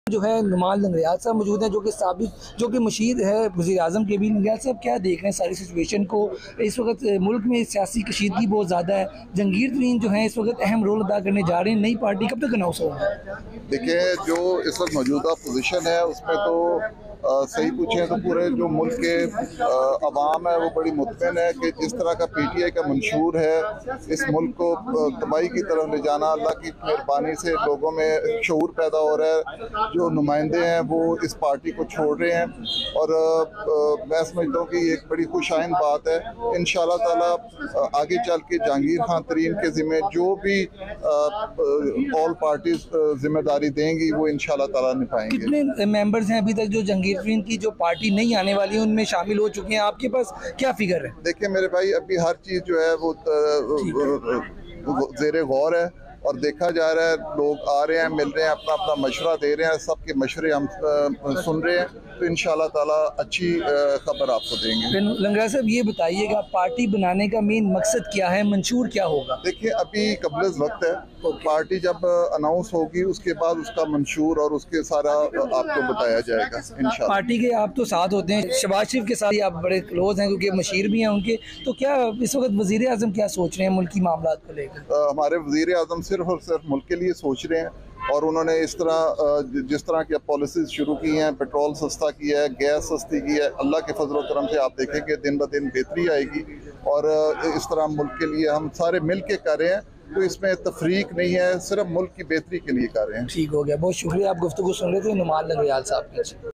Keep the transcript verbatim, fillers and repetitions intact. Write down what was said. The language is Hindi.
जो है नुमान लंगरियाल साहब मौजूद हैं, जो कि साबिक जो कि मशीर है वज़ीर आज़म के भी। लंगरियाल साहब, क्या देख रहे हैं सारी सिचुएशन को? इस वक्त मुल्क में सियासी कशीदगी बहुत ज़्यादा है। जहांगीर तरीन जो है इस वक्त अहम रोल अदा करने जा रहे हैं। नई पार्टी कब तक अनाउंस होगी? देखिए, जो इस वक्त मौजूदा पोजीशन है उसमें तो आ, सही पूछें तो पूरे जो मुल्क के अवाम है वो बड़ी मुतमिन है कि जिस तरह का पी टी आई का मंशूर है इस मुल्क को तबाही की तरफ ले जाना, अल्लाह की मेहरबानी से लोगों में शऊर पैदा हो रहा है। जो नुमाइंदे हैं वो इस पार्टी को छोड़ रहे हैं और आ, मैं समझता हूँ कि ये एक बड़ी खुशाइन बात है। इंशाअल्लाह ताला आगे चल के जहांगीर खान तरीन के ज़िम्मे जो भी ऑल पार्टीज जिम्मेदारी देंगी वो इंशाअल्लाह ताला निभाएंगे। कितने मेंबर्स हैं अभी तक जो जहांगीर तरीन की जो पार्टी नहीं आने वाली है उनमें शामिल हो चुके हैं? आपके पास क्या फिगर है? देखिए मेरे भाई, अभी हर चीज़ जो है वो ज़ेरे गौर है और देखा जा रहा है। लोग आ रहे हैं, मिल रहे हैं, अपना अपना मशवरा दे रहे हैं, सबके मशवरे हम सुन रहे हैं, तो इंशाअल्लाह ताला अच्छी खबर आपको देंगे। लंगरियाल साहब, ये बताइएगा पार्टी बनाने का मेन मकसद क्या है, मंशूर क्या होगा? देखिए, अभी कबल वक्त है। पार्टी जब अनाउंस होगी उसके बाद उसका मंशूर और उसके सारा आपको बताया जाएगा इंशाअल्लाह। पार्टी के आप तो साथ होते हैं, शहबाज शरीफ के साथ आप बड़े क्लोज हैं क्योंकि मशीर भी हैं उनके, तो क्या इस वक्त वज़ीर आज़म क्या सोच रहे हैं मुल्की मामलात को लेकर? हमारे वज़ीर आज़म सिर्फ और सिर्फ मुल्क के लिए सोच रहे हैं और उन्होंने इस तरह जिस तरह की पॉलिसीज शुरू की हैं, पेट्रोल सस्ता किया है, गैस सस्ती की है, अल्लाह के फजल करम से आप देखेंगे दिन ब दिन बेहतरी आएगी और इस तरह मुल्क के लिए हम सारे मिल के कर रहे हैं, तो इसमें तफरीक नहीं है, सिर्फ मुल्क की बेहतरी के लिए कर रहे हैं। ठीक हो गया, बहुत शुक्रिया। आप गुफ्तगू सुन रहे थे नुमान लंगरियाल साहब की।